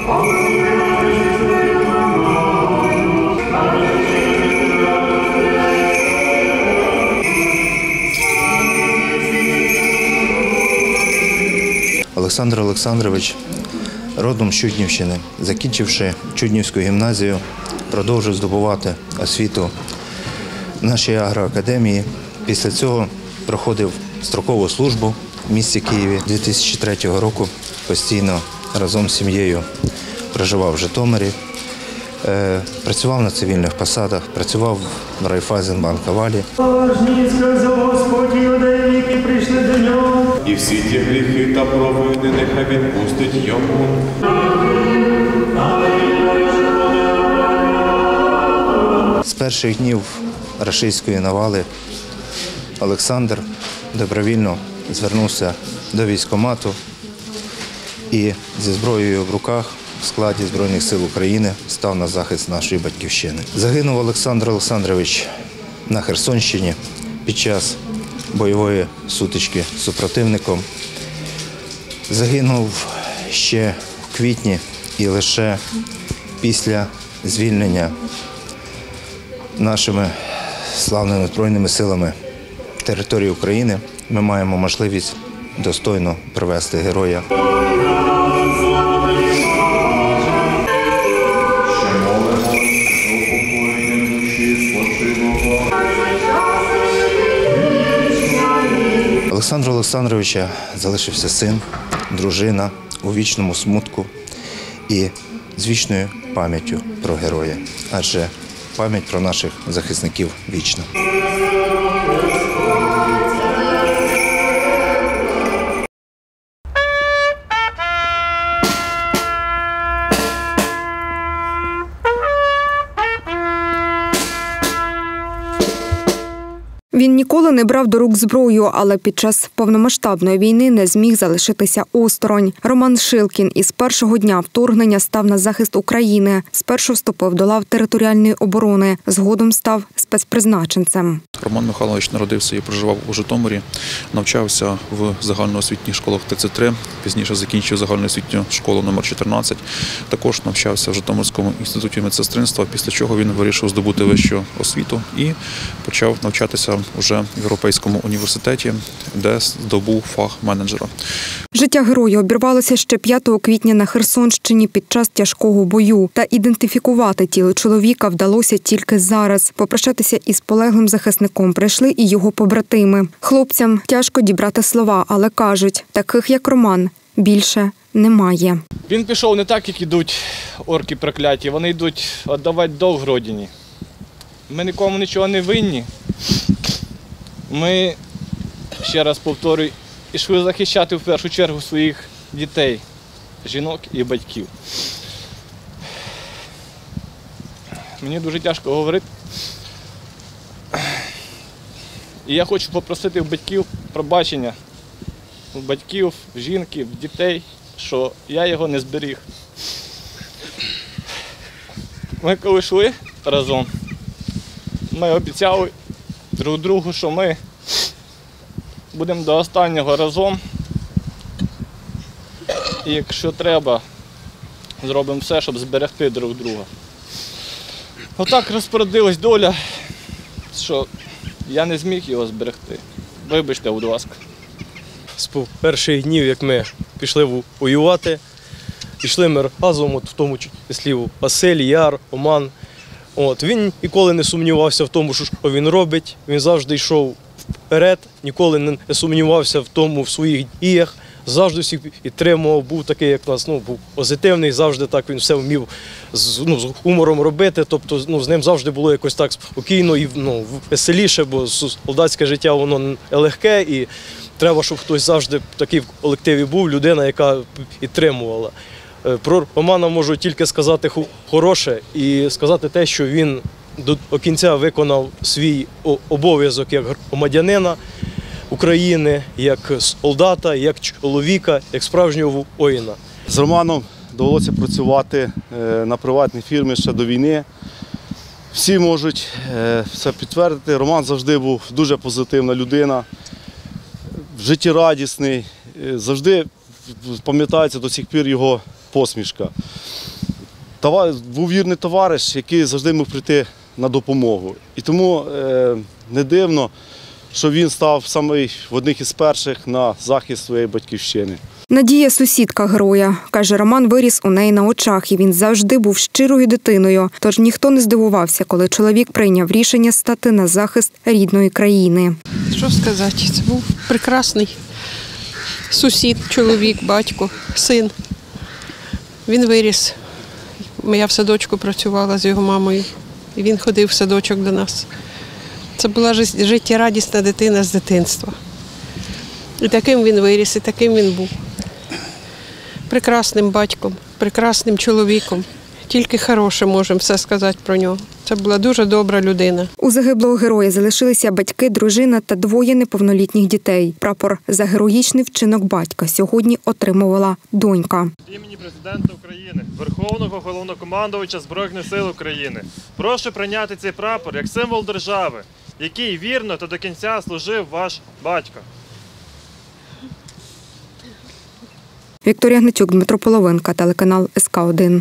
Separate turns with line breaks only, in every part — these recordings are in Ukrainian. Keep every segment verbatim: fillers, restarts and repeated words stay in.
Олександр Олександрович родом з Чуднівщини. Закінчивши Чуднівську гімназію, продовжив здобувати освіту в нашій агроакадемії. Після цього проходив строкову службу в місті Києві. дві тисячі третього року постійно разом з сім'єю проживав в Житомирі. Працював на цивільних посадах, працював в Райфайзенбанк Авалі.
І всі ті гріхи та провини нехай відпустить йому.
З перших днів рашистської навали Олександр добровільно звернувся до військкомату і зі зброєю в руках в складі Збройних сил України став на захист нашої батьківщини. Загинув Олександр Олександрович на Херсонщині під час бойової сутички з супротивником. Загинув ще в квітні і лише після звільнення нашими славними Збройними силами території України ми маємо можливість достойно провести героя. Олександру Олександровича залишився син, дружина у вічному смутку і з вічною пам'яттю про героя, адже пам'ять про наших захисників вічна.
Він ніколи не брав до рук зброю, але під час повномасштабної війни не зміг залишитися осторонь. Роман Шилкін із першого дня вторгнення став на захист України. Спершу вступив до лав територіальної оборони, згодом став спецпризначенцем.
Роман Михайлович народився і проживав у Житомирі, навчався в загальноосвітніх школах тридцять три, пізніше закінчив загальноосвітню школу номер чотирнадцять. Також навчався в Житомирському інституті медсестринства, після чого він вирішив здобути вищу освіту і почав навчатися уже в Європейському університеті, де здобув фах менеджера.
Життя героя обірвалося ще п'ятого квітня на Херсонщині під час тяжкого бою. Та ідентифікувати тіло чоловіка вдалося тільки зараз. Попрощатися із полеглим захисником прийшли і його побратими. Хлопцям тяжко дібрати слова, але кажуть, таких як Роман більше немає.
Він пішов не так, як ідуть орки прокляті. Вони йдуть віддавати долг родині. Ми нікому нічого не винні. Ми, ще раз повторюю, йшли захищати в першу чергу своїх дітей, жінок і батьків. Мені дуже тяжко говорити. І я хочу попросити в батьків пробачення, у батьків, жінки, в дітей, що я його не зберіг. Ми коли йшли разом, ми обіцяли друг другу, що ми будемо до останнього разом. І якщо треба, зробимо все, щоб зберегти друг друга. Отак розпорядилась доля, що я не зміг його зберегти. Вибачте, будь ласка.
З перших днів, як ми пішли воювати, пішли ми разом, от в тому числі Василь, Яр, Оман. От, він ніколи не сумнівався в тому, що він робить, він завжди йшов вперед, ніколи не сумнівався в тому, в своїх діях, завжди всіх підтримував, був такий, як нас, ну, був позитивний, завжди так він все вмів з, ну, з гумором робити, тобто ну, з ним завжди було якось так спокійно і ну, веселіше, бо солдатське життя воно нелегке і треба, щоб хтось завжди такий в колективі був, людина, яка підтримувала. Про Романа можу тільки сказати хороше і сказати те, що він до кінця виконав свій обов'язок як громадянина України, як солдата, як чоловіка, як справжнього воїна.
З Романом довелося працювати на приватній фірмі ще до війни. Всі можуть це підтвердити. Роман завжди був дуже позитивна людина, життєрадісний, завжди пам'ятається до сих пір його посмішка. Товар, був вірний товариш, який завжди міг прийти на допомогу. І тому е, не дивно, що він став саме в одних із перших на захист своєї батьківщини.
Надія – сусідка героя. Каже, Роман виріс у неї на очах, і він завжди був щирою дитиною. Тож ніхто не здивувався, коли чоловік прийняв рішення стати на захист рідної країни.
Що сказати, це був прекрасний сусід, чоловік, батько, син. Він виріс. Я в садочку працювала з його мамою, і він ходив в садочок до нас. Це була життєрадісна дитина з дитинства. І таким він виріс, і таким він був. Прекрасним батьком, прекрасним чоловіком. Тільки хороше можемо все сказати про нього. Це була дуже добра людина.
У загиблого героя залишилися батьки, дружина та двоє неповнолітніх дітей. Прапор за героїчний вчинок батька сьогодні отримувала донька.
Від імені Президента України, Верховного Головнокомандувача Збройних сил України, прошу прийняти цей прапор як символ держави, який вірно та до кінця служив ваш батько.
Вікторія Гнатюк, Дмитро Половинка, телеканал ес ка один.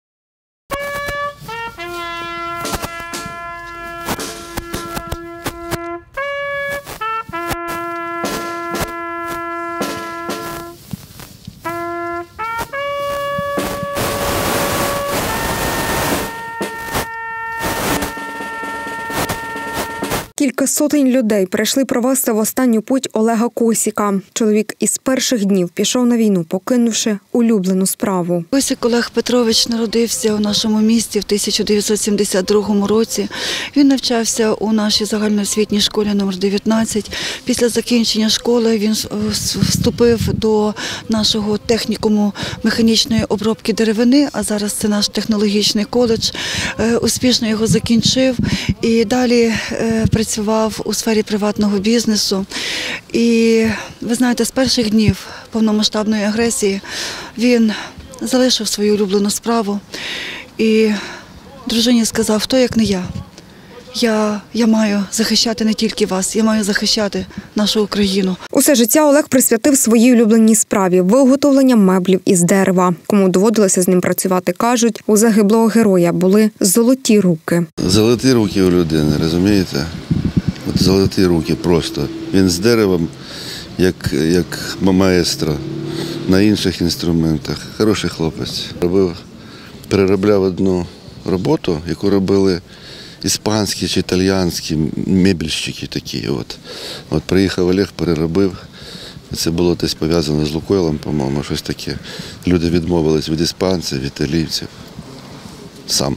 Кілька сотень людей прийшли провести в останню путь Олега Косіка. Чоловік із перших днів пішов на війну, покинувши улюблену справу.
Косік Олег Петрович народився у нашому місті в тисяча дев'ятсот сімдесят другому році. Він навчався у нашій загальноосвітній школі номер дев'ятнадцять. Після закінчення школи він вступив до нашого технікуму механічної обробки деревини, а зараз це наш технологічний коледж. Успішно його закінчив і далі працював працював у сфері приватного бізнесу. І, ви знаєте, з перших днів повномасштабної агресії він залишив свою улюблену справу. І дружині сказав, хто як не я. Я, я маю захищати не тільки вас, я маю захищати нашу Україну.
Усе життя Олег присвятив своїй улюбленій справі – виготовлення меблів із дерева. Кому доводилося з ним працювати, кажуть, у загиблого героя були золоті руки.
Золоті руки у людини, розумієте? От золоті руки просто. Він з деревом, як, як маестро, на інших інструментах. Хороший хлопець. Робив, переробляв одну роботу, яку робили іспанські чи італіянські мебельщики такі. От. От приїхав Олег, переробив. Це було десь пов'язано з Лукойлом, по-моєму, щось таке. Люди відмовились від іспанців, від італійців. Сам.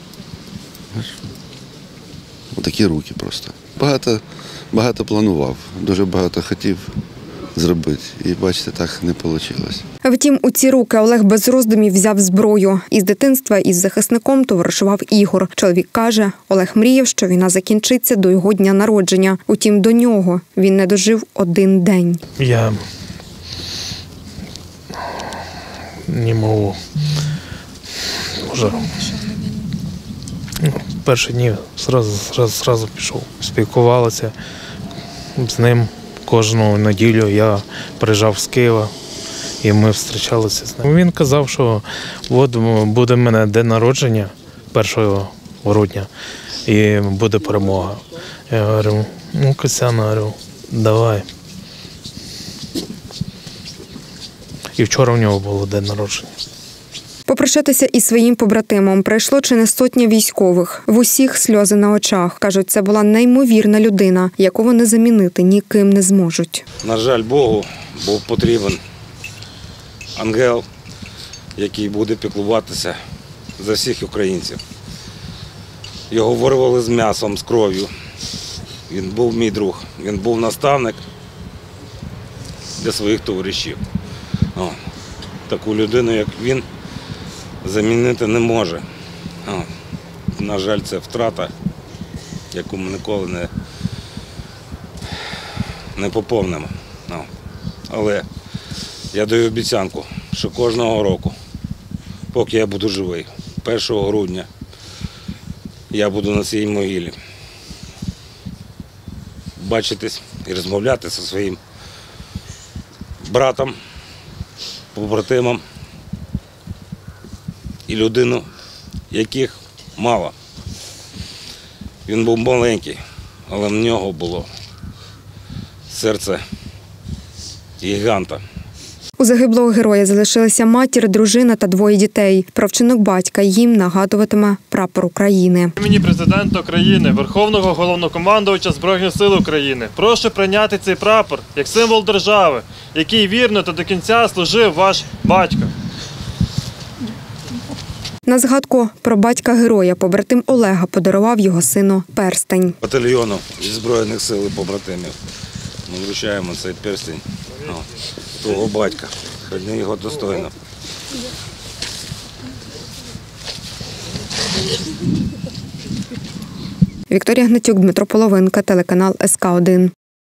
Отакі руки просто. Багато, багато планував, дуже багато хотів зробити. І, бачите, так не вийшло.
Втім, у ці руки Олег без роздумів взяв зброю. Із дитинства із захисником товаришував Ігор. Чоловік каже, Олег мріяв, що війна закінчиться до його дня народження. Утім, до нього він не дожив один день.
Я не можу. Може, перші дні зразу, зразу, зразу пішов, спілкувалися з ним. Кожну неділю я приїжджав з Києва і ми зустрічалися з ним. Він казав, що от буде в мене день народження першого грудня і буде перемога. Я говорю, ну, Костяна, говорю, давай. І вчора в нього було день народження.
Попрощатися із своїм побратимом прийшло чи не сотня військових. В усіх сльози на очах. Кажуть, це була неймовірна людина, яку вони замінити ніким не зможуть.
На жаль, Богу був потрібен ангел, який буде піклуватися за всіх українців. Його вирвали з м'ясом, з кров'ю. Він був мій друг, він був наставник для своїх товаришів. О, таку людину, як він, замінити не може. О, на жаль, це втрата, яку ми ніколи не, не поповнимо. О, але я даю обіцянку, що кожного року, поки я буду живий, першого грудня, я буду на цій могилі бачитись і розмовляти зі своїм братом, побратимом, і людину, яких мало. Він був маленький, але в нього було серце гіганта.
У загиблого героя залишилися матір, дружина та двоє дітей. Про вчинок батька їм нагадуватиме прапор України.
Імені президента України, Верховного Головнокомандувача Збройних сил України, прошу прийняти цей прапор як символ держави, який вірно та до кінця служив ваш батько.
На згадку про батька-героя побратим Олега подарував його сину перстень.
Батальйону зі Збройних сил і побратимів ми вручаємо цей перстень ну, твого батька. Храни його достойно.
Вікторія Гнатюк, Дмитро Половинка, телеканал ес ка один.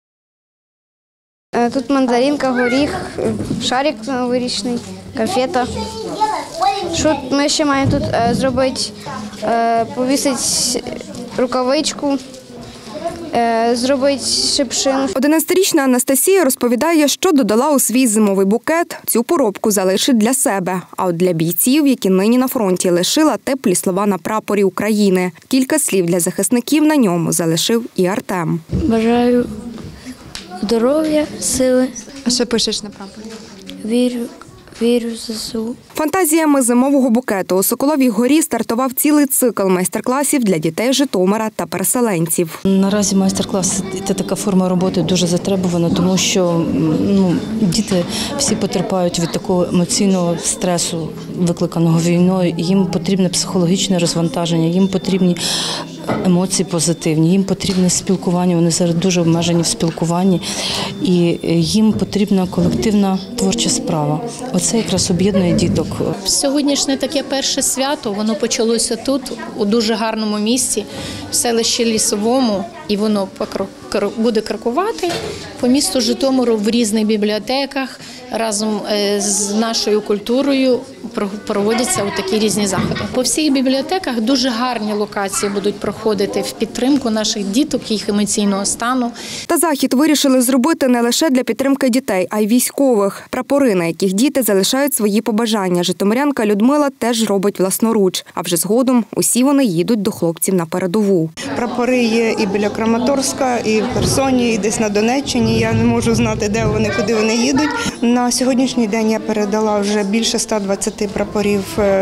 Тут мандаринка, горіх, шарик новорічний, конфета. Що ми ще маємо тут зробити? Повісити рукавичку, зробити шипшину.
одинадцятирічна Анастасія розповідає, що додала у свій зимовий букет. Цю поробку залишить для себе. А от для бійців, які нині на фронті, лишила теплі слова на прапорі України. Кілька слів для захисників на ньому залишив і Артем.
Бажаю здоров'я, сили.
А що пишеш на прапорі?
Вірю. Вірю в зе ес у.
Фантазіями зимового букету у Соколовій горі стартував цілий цикл майстер-класів для дітей Житомира та переселенців.
Наразі майстер-клас – це така форма роботи дуже затребувана, тому що ну, діти всі потерпають від такого емоційного стресу, викликаного війною. Їм потрібне психологічне розвантаження, їм потрібні емоції позитивні, їм потрібне спілкування, вони зараз дуже обмежені в спілкуванні, і їм потрібна колективна творча справа. Оце якраз об'єднує діток.
Сьогоднішнє таке перше свято, воно почалося тут, у дуже гарному місці, в селищі Лісовому, і воно буде крокувати по місту Житомиру в різних бібліотеках, разом з нашою культурою проводяться такі різні заходи. По всіх бібліотеках дуже гарні локації будуть проходити в підтримку наших діток, їх емоційного стану.
Та захід вирішили зробити не лише для підтримки дітей, а й військових. Прапори, на яких діти залишають свої побажання. Житомирянка Людмила теж робить власноруч. А вже згодом усі вони їдуть до хлопців на передову.
Прапори є і біля Краматорська, і в Херсоні, і десь на Донеччині. Я не можу знати, де вони, куди вони їдуть. На сьогоднішній день я передала вже більше ста двадцяти прапорів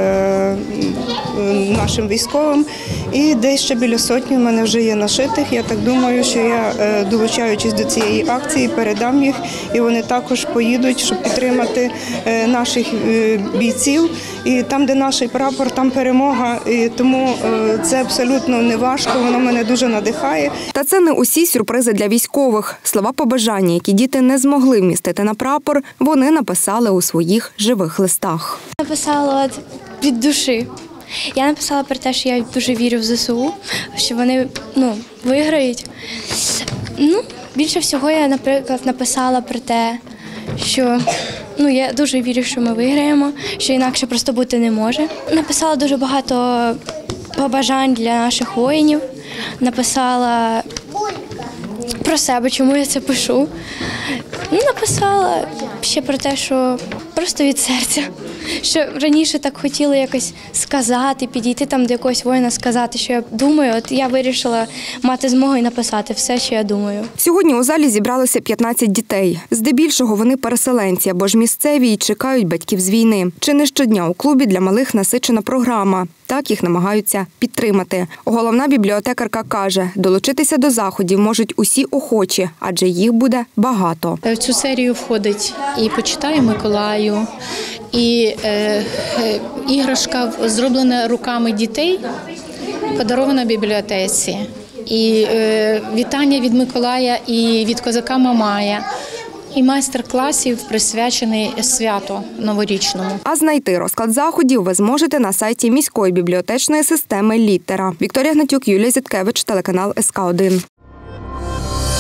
нашим військовим. І десь ще біля сотні в мене вже є нашитих. Я так думаю, що я, долучаючись до цієї акції, передам їх. І вони також поїдуть, щоб підтримати наших бійців. І там, де наш прапор, там перемога. І тому це абсолютно не важко, воно мене дуже надихає.
Та це не усі сюрпризи для військових. Слова побажання, які діти не змогли вмістити на прапор, вони написали у своїх живих листах.
Написала от від душі. Я написала про те, що я дуже вірю в зе ес у, що вони ну, виграють. Ну, більше всього я, наприклад, написала про те, що ну, я дуже вірю, що ми виграємо, що інакше просто бути не може. Написала дуже багато побажань для наших воїнів. Написала про себе, чому я це пишу. Ну, написала ще про те, що просто від серця. Що раніше так хотіла якось сказати, підійти там до якогось воїна, сказати, що я думаю. От я вирішила мати змогу і написати все, що я думаю.
Сьогодні у залі зібралося п'ятнадцять дітей. Здебільшого вони переселенці, або ж місцеві і чекають батьків з війни. Чи не щодня у клубі для малих насичена програма. Так їх намагаються підтримати. Головна бібліотекарка каже, долучитися до заходів можуть усі охочі, адже їх буде багато.
В цю серію входить і «Почитаю Миколаю», і е, е, іграшка, зроблена руками дітей, подарована бібліотеці, і е, вітання від Миколая і від козака Мамая. І майстер-класів присвячений святу новорічному.
А знайти розклад заходів ви зможете на сайті міської бібліотечної системи «Літера». Вікторія Гнатюк, Юлія Зіткевич, телеканал ес ка один.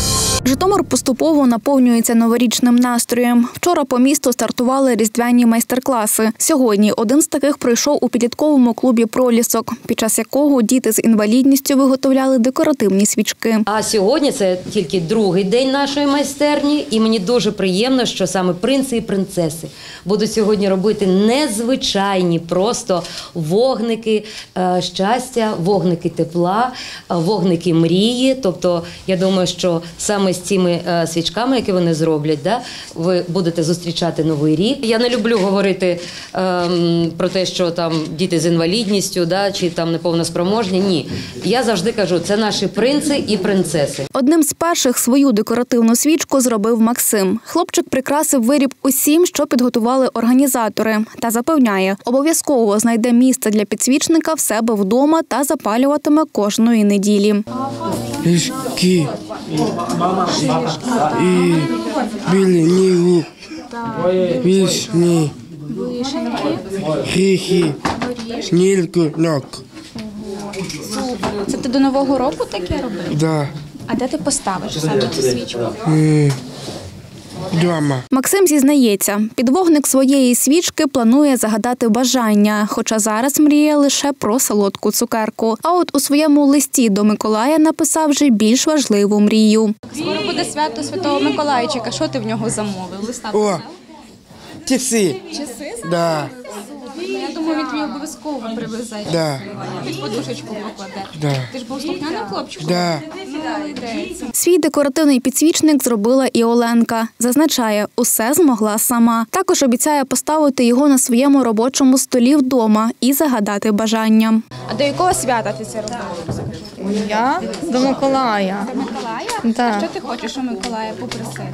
Житомир поступово наповнюється новорічним настроєм. Вчора по місту стартували різдвяні майстер-класи. Сьогодні один з таких пройшов у підлітковому клубі «Пролісок», під час якого діти з інвалідністю виготовляли декоративні свічки.
А сьогодні це тільки другий день нашої майстерні, і мені дуже приємно, що саме принци і принцеси будуть сьогодні робити незвичайні просто вогники е, щастя, вогники тепла, е, вогники мрії. Тобто, я думаю, що саме з цими е, свічками, які вони зроблять, да, ви будете зустрічати Новий рік. Я не люблю говорити е, про те, що там діти з інвалідністю, да, чи там неповноспроможні. Ні. Я завжди кажу, це наші принци і принцеси.
Одним з перших свою декоративну свічку зробив Максим. Хлопчик прикрасив виріб усім, що підготували організатори. Та запевняє, обов'язково знайде місце для підсвічника в себе вдома та запалюватиме кожної неділі.
Ліжки і білі нігу, вишні, гріхи, снілкунок.
Це ти до Нового року таке робив?
Да.
А де ти поставиш саме цю свічку?
Дома.
Максим зізнається, під вогник своєї свічки планує загадати бажання, хоча зараз мріє лише про солодку цукерку. А от у своєму листі до Миколая написав вже більш важливу мрію.
Скоро буде свято Святого Миколайчика. Що ти в нього замовив? Листа
О,
писав?
часи.
Часи?
Да.
Ну, я думаю, він тобі обов'язково привезе.
Да.
Під подушечку покладе.
Да.
Ти ж був слухняним хлопчиком?
Да.
Молодець.
Свій декоративний підсвічник зробила і Оленка. Зазначає, усе змогла сама. Також обіцяє поставити його на своєму робочому столі вдома і загадати бажання.
А до якого свята ти це робив?
Я до Миколая.
До Миколая?
Да.
А що ти хочеш у Миколая попросити?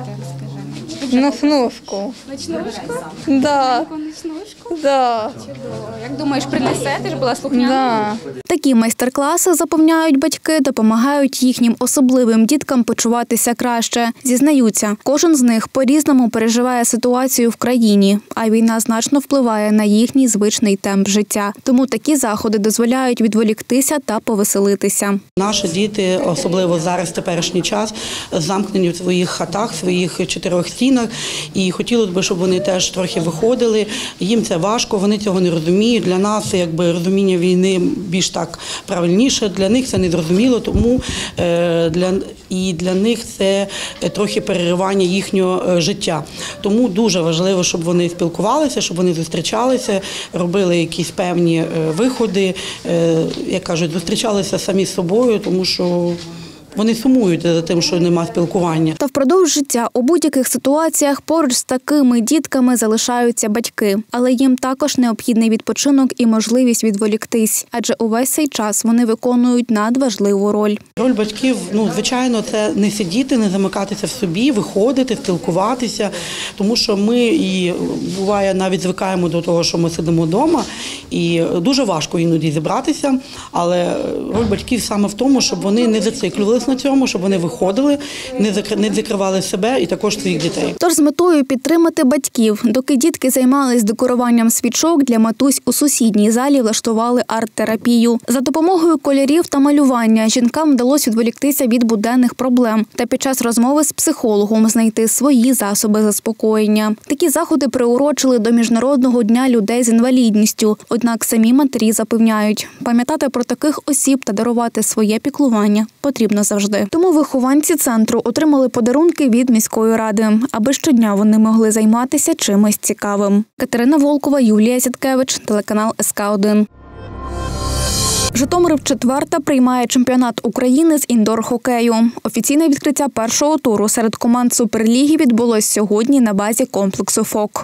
Нуфнушку.
Ночнушку?
Да.
Ночнушку?
Да.
Чудово. Як думаєш, принесе? Ти ж була слухняна?
Да.
Такі майстер-класи, запевняють батьки, допомагають їхнім особливим діткам почуватися краще. Зізнаються, кожен з них по-різному переживає ситуацію в країні, а війна значно впливає на їхній звичний темп життя. Тому такі заходи дозволяють відволіктися та повеселитися.
Наші діти, особливо зараз, в теперішній час, замкнені в своїх хатах, в своїх чотирьох стінах. І хотілося б, щоб вони теж трохи виходили. Їм це важко, вони цього не розуміють. Для нас, якби, розуміння війни більш так правильніше. Для них це не зрозуміло, тому е, для, і для них це трохи переривання їхнього життя. Тому дуже важливо, щоб вони спілкувалися, щоб вони зустрічалися, робили якісь певні виходи, е, як кажуть, зустрічалися самі з собою, тому що вони сумують за тим, що немає спілкування.
Та впродовж життя у будь-яких ситуаціях поруч з такими дітками залишаються батьки. Але їм також необхідний відпочинок і можливість відволіктись. Адже увесь цей час вони виконують надважливу роль.
Роль батьків, ну, звичайно, це не сидіти, не замикатися в собі, виходити, спілкуватися. Тому що ми, і буває, навіть звикаємо до того, що ми сидимо вдома. І дуже важко іноді зібратися. Але роль батьків саме в тому, щоб вони не зациклювалися на цьому, щоб вони виходили, не закривали себе і також своїх дітей.
Тож з метою підтримати батьків, доки дітки займались декоруванням свічок, для матусь у сусідній залі влаштували арт-терапію. За допомогою кольорів та малювання жінкам вдалося відволіктися від буденних проблем та під час розмови з психологом знайти свої засоби заспокоєння. Такі заходи приурочили до Міжнародного дня людей з інвалідністю. Однак самі матері запевняють, пам'ятати про таких осіб та дарувати своє піклування потрібно завжди. Тому вихованці центру отримали подарунки від міської ради, аби щодня вони могли займатися чимось цікавим. Катерина Волкова, Юлія Сіткевич, телеканал ес ка один. Житомир вчетверте приймає чемпіонат України з індор-хокею. Офіційне відкриття першого туру серед команд Суперліги відбулось сьогодні на базі комплексу «Фок».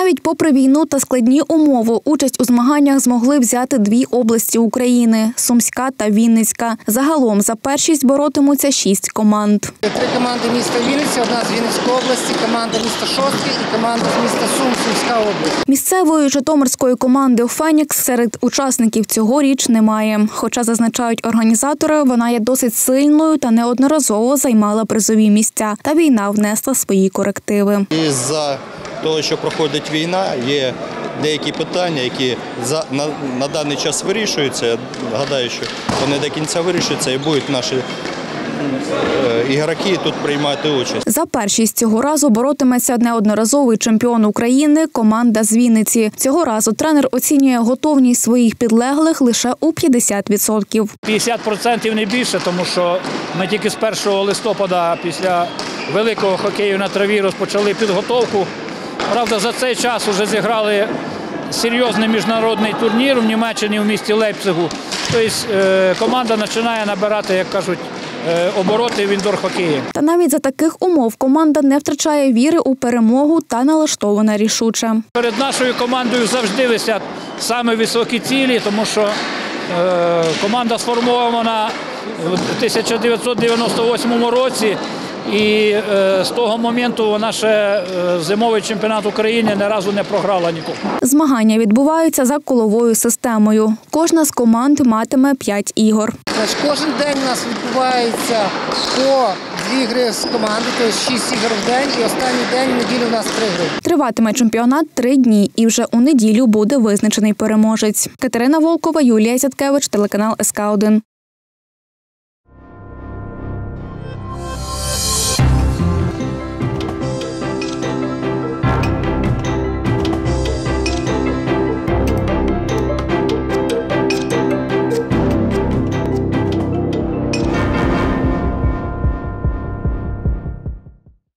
Навіть попри війну та складні умови, участь у змаганнях змогли взяти дві області України – Сумська та Вінницька. Загалом за першість боротимуться шість команд.
Три команди міста Вінниця, одна з Вінницької області, команда міста Шостки і команда з міста Сум, Сумська область.
Місцевої житомирської команди «Фенікс» серед учасників цьогоріч немає. Хоча, зазначають організатори, вона є досить сильною та неодноразово займала призові місця. Та війна внесла свої корективи.
Із-за того, що проходить війна, є деякі питання, які за, на, на даний час вирішуються. Я гадаю, що вони до кінця вирішуються і будуть наші ігроки тут приймати участь.
За першість цього разу боротиметься неодноразовий чемпіон України – команда з Вінниці. Цього разу тренер оцінює готовність своїх підлеглих лише у п'ятдесят відсотків.
п'ятдесят відсотків не більше, тому що ми тільки з першого листопада після великого хокею на траві розпочали підготовку. Правда, за цей час вже зіграли серйозний міжнародний турнір у Німеччині, у місті Лейпцигу. Тобто команда починає набирати, як кажуть, обороти в індор-хокеї.
Та навіть за таких умов команда не втрачає віри у перемогу та налаштована рішуче.
Перед нашою командою завжди висять саме високі цілі, тому що е, команда сформована в тисяча дев'ятсот дев'яносто восьмому році. І е, з того моменту вона ще е, зимовий чемпіонат України ні разу не програла нікого.
Змагання відбуваються за коловою системою. Кожна з команд матиме п'ять ігор.
Значить, кожен день у нас відбувається по дві гри з команди, тобто шість ігор в день, і останній день, в неділю, у нас три гри.
Триватиме чемпіонат три дні, і вже у неділю буде визначений переможець. Катерина Волкова, Юлія Зяткевич, телеканал ес ка один.